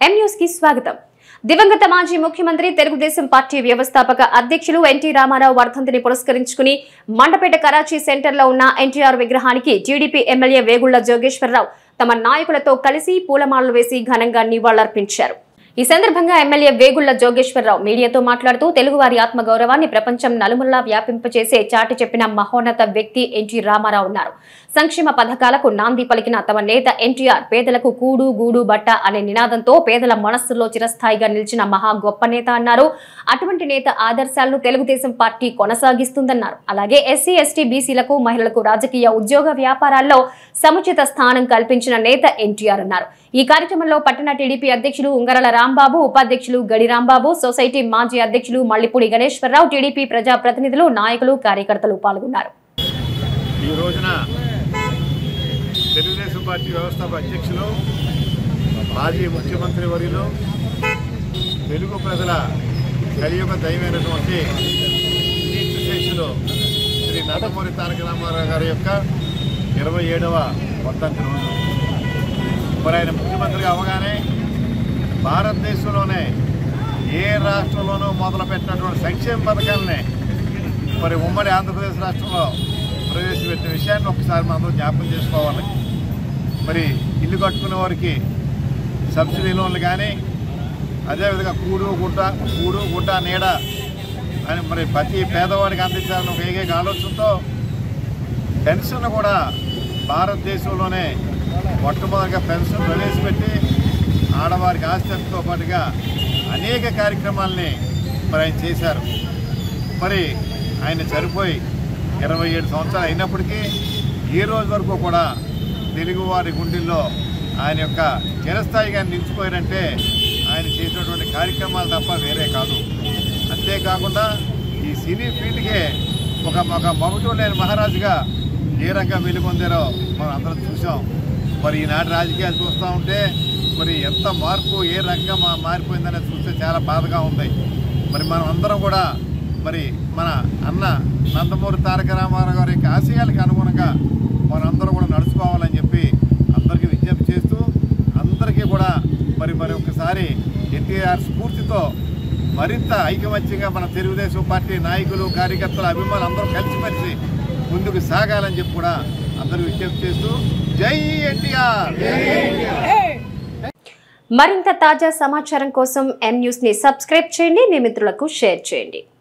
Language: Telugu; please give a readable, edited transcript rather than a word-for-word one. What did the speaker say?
ఎం న్యూస్ కి స్వాగతం. దివంగత మాజీ ముఖ్యమంత్రి తెలుగుదేశం పార్టీ వ్యవస్థాపక అధ్యక్షులు ఎన్టీ రామారావు వర్ధంతిని పురస్కరించుకుని మండపేట కరాచీ సెంటర్లో ఉన్న ఎన్టీఆర్ విగ్రహానికి టీడీపీ ఎమ్మెల్యే వేగుళ్ల జోగేశ్వరరావు తమ నాయకులతో కలిసి పూలమాలలు వేసి ఘనంగా నివాళులర్పించారు. ఈ సందర్భంగా ఎమ్మెల్యే వేగుళ్ల జోగేశ్వరరావు మీడియాతో మాట్లాడుతూ తెలుగువారి ఆత్మగౌరవాన్ని ప్రపంచం నలుమూలలా వ్యాపింపచేసే చాటి చెప్పిన మహోన్నత వ్యక్తి ఎన్టీ రామారావు ఉన్నారు. సంక్షేమ పథకాలకు నాంది పలికిన తమ నేత ఎన్టీఆర్ పేదలకు కూడు గూడు బట్ట అనే నినాదంతో పేదల మనస్సులో చిరస్థాయిగా నిలిచిన మహా గొప్ప నేత అన్నారు. అటువంటి నేత ఆదర్శాలను తెలుగుదేశం పార్టీ కొనసాగిస్తుందన్నారు. అలాగే ఎస్సీ ఎస్టీ బీసీలకు మహిళలకు రాజకీయ ఉద్యోగ వ్యాపారాల్లో సముచిత స్థానం కల్పించిన నేత ఎన్టీఆర్ అన్నారు. ఈ కార్యక్రమంలో పట్టణ టీడీపీ అధ్యక్షులు ఉంగరల రాంబాబు, ఉపాధ్యక్షులు గడి రాంబాబు, సొసైటీ మాజీ అధ్యక్షులు మల్లిపూడి గణేశ్వరరావు, టీడీపీ ప్రజాప్రతినిధులు, నాయకులు, కార్యకర్తలు పాల్గొన్నారు. ఈ రోజున తెలుగుదేశం పార్టీ వ్యవస్థాపక అధ్యక్షులు మాజీ ముఖ్యమంత్రి వర్యులు తెలుగు ప్రజల కలియుగ దైవమైనటువంటి కీర్తిశేషులు శ్రీ నందమూరి తారక రామారావు గారి యొక్క 27వ వర్ధంతి రోజు. మరి ఆయన ముఖ్యమంత్రిగా అవగానే భారతదేశంలోనే ఏ రాష్ట్రంలోనూ మొదలుపెట్టినటువంటి సంక్షేమ పథకాలనే మరి ఉమ్మడి ఆంధ్రప్రదేశ్ రాష్ట్రంలో ప్రవేశపెట్టిన విషయాన్ని ఒకసారి మనం జ్ఞాపకం చేసుకోవాలి. మరి ఇల్లు కట్టుకునే వారికి సబ్సిడీ లోన్లు కానీ, అదేవిధంగా కూడు గుడ్డ నీడ అని మరి ప్రతి పేదవాడికి అందించాలని ఒక ఏకైక ఆలోచనతో పెన్షన్ కూడా భారతదేశంలోనే మొట్టమొదటిగా పెన్షన్ ప్రవేశపెట్టి ఆడవారికి ఆస్తితో పాటుగా అనేక కార్యక్రమాలని మరి ఆయన చేశారు. మరి ఆయన చనిపోయి 27 సంవత్సరాలు అయినప్పటికీ ఈ రోజు వరకు కూడా తెలుగువారి గుండెల్లో ఆయన యొక్క చిరస్థాయిగా నిలిచిపోయారంటే ఆయన చేసినటువంటి కార్యక్రమాలు తప్ప వేరే కాదు. అంతేకాకుండా ఈ సినీ ఫీల్డ్కే ఒక మగటం లేని మహారాజుగా ఏ రకంగా వెలుగొందారో మనం అందరం చూసాం. మరి ఈనాటి రాజకీయాలు చూస్తూ ఉంటే మరి ఎంత మార్పు ఏ రకంగా మారిపోయిందనేది చూస్తే చాలా బాధగా ఉంది. మరి మనం అందరం కూడా మరి మన అన్న నందమూరి తారక రామారావు గారి యొక్క ఆశయాలకు అనుగుణంగా మనందరం కూడా నడుచుకోవాలని చెప్పి అందరికీ విజ్ఞప్తి చేస్తూ అందరికీ కూడా మరి ఒకసారి ఎన్టీఆర్ స్ఫూర్తితో మరింత ఐకమత్యంగా మన తెలుగుదేశం పార్టీ నాయకులు, కార్యకర్తలు, అభిమానులు అందరూ కలిసిమెలిసి ముందుకు సాగాలని చెప్పి కూడా అందరూ విజ్ఞప్తి చేస్తూ జై ఎన్టీఆర్. మరింత తాజా సమాచారం కోసం ఎం న్యూస్ ని సబ్స్క్రైబ్ చేయండి, మీ మిత్రులకు షేర్ చేయండి.